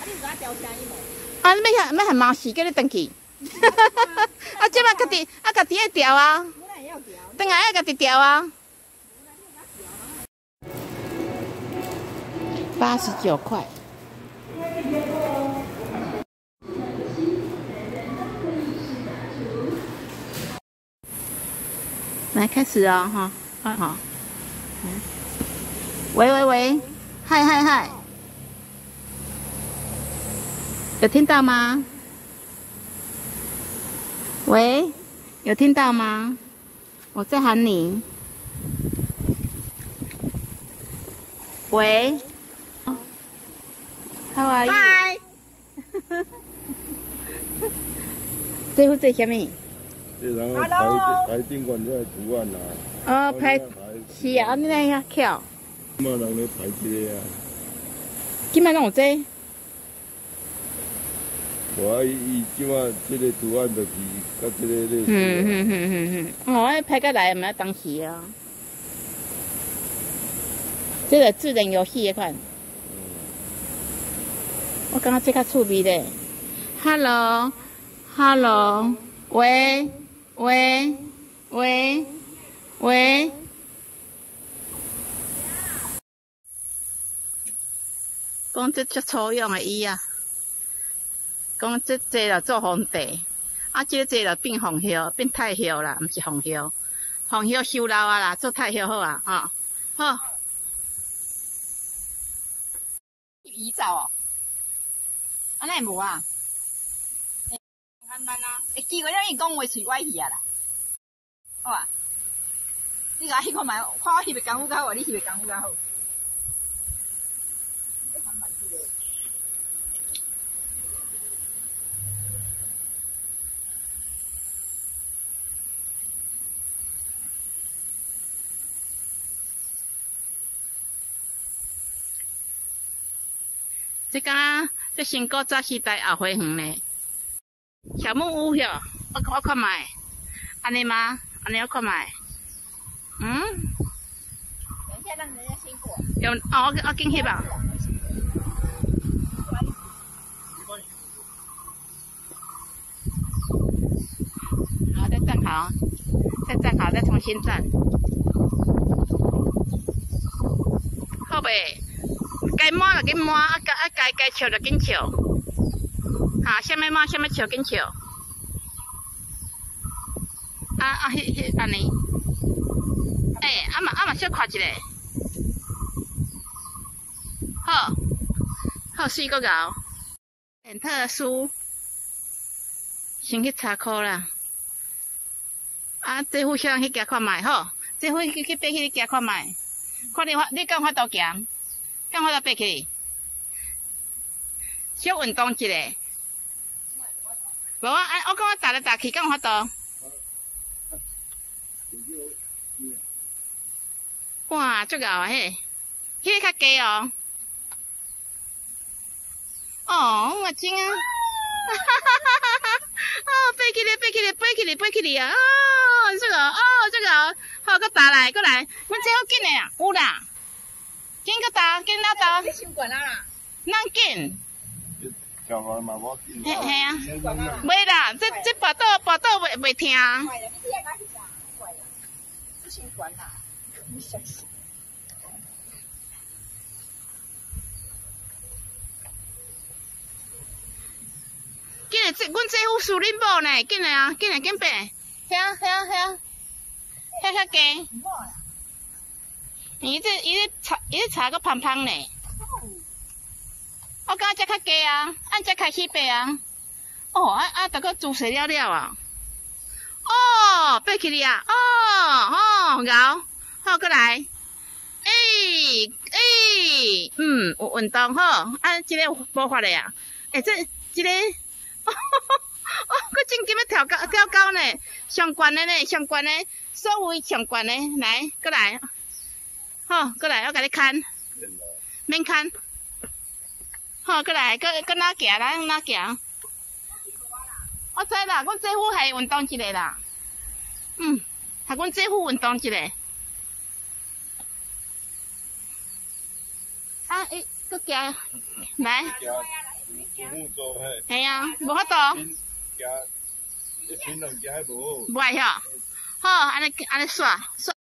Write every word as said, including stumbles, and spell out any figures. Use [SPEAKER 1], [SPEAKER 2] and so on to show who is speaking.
[SPEAKER 1] 你唔敢调声音无？
[SPEAKER 2] 啊，你要要喊妈死，叫你转去。啊，即摆家己啊，家己爱调啊。转来爱家己调啊。八十九块。来开始哦，哈，啊好。喂喂喂，嗨嗨嗨，有听到吗？喂，有听到吗？我在喊你。喂 ，How are you？
[SPEAKER 1] 嗨，
[SPEAKER 2] 这副做什么？
[SPEAKER 3] 这然后排排宾馆这个图案啊。
[SPEAKER 2] 哦，排是啊，你那遐巧。
[SPEAKER 3] 嘛人咧排这个啊。
[SPEAKER 2] 今摆拢有这？
[SPEAKER 3] 我伊即马这个图案就是甲这个类似。
[SPEAKER 2] 嗯嗯嗯嗯嗯，哦，迄排个来毋要当时啊。这个智能游戏的款。我感觉这较趣味咧。Hello，Hello， 喂喂喂喂。讲这足粗用的伊啊，讲这这了做皇帝，啊这这了变皇后，变太后啦，毋是皇后，皇后收老啊啦，做太后好啊，啊好。遗照哦，安尼无啊？慢慢啊，会记个咱伊讲话喙歪去啊啦，好啊。你甲翕看卖，看我翕的功夫较好，你翕的功夫较好。这敢这新古早时代后花园咧，小木屋哟，我我看卖，安尼吗？安尼我看卖，嗯？
[SPEAKER 1] 等一下让人家先过。
[SPEAKER 2] 有哦，我我进翕吧。好，再站好，再站好，再重新站。好呗。该摸就紧摸，啊该啊该该笑就紧笑，哈，啥物摸啥物笑紧笑，啊啊迄迄安尼，诶，啊嘛啊嘛小看一下，好，好水个熬，很特殊，先去查考啦，啊，这副先去行看卖吼，这副去去爬去行看卖，看你发你敢发度行？敢我来爬起，小运动一下。无啊，我讲我踏来踏去，敢有法度？哇，足够啊嘿！迄个较低哦。哦，我真啊！哈哈哈哈哈！哦，爬起来，爬起来，爬起来，爬起来啊！哦，这个，哦，这个，好，搁踏来，搁来，阮这好紧的啊，有啦。紧个打，紧哪打？
[SPEAKER 1] 你伤悬啊啦！
[SPEAKER 2] 哪紧？
[SPEAKER 3] 跳落嘛无紧。
[SPEAKER 2] 嘿嘿啊，袂啦，这这跋倒跋倒袂袂疼。
[SPEAKER 1] 快了，你这个是啥？快了，你伤悬啦！你相信？
[SPEAKER 2] 紧来，这阮这副输恁某呢，紧来啊，紧来紧爬，遐遐遐，遐较低。伊这伊这茶伊这茶个胖胖呢，我感觉这较低啊，按这开始爬啊。哦，啊啊，大个姿势了了啊。哦，爬起来啊，哦哦，咬，好过来。诶诶，嗯，有运动好，啊，这个无法的啊。诶，这这个，哦，佮真紧要跳高跳高呢，上悬的呢，上悬的，所谓上悬的，来，过来。好，过来，我甲你牵，免牵。好，过来，搁搁哪行啦？哪行？我知啦，阮姐夫系运动一个啦。嗯，系阮姐夫运动一个。啊，诶，搁行来。
[SPEAKER 3] 木舟嘿，
[SPEAKER 2] 系啊，无法度，
[SPEAKER 3] 平行，你平常行无好。
[SPEAKER 2] 袂晓。好，安尼安尼煞煞。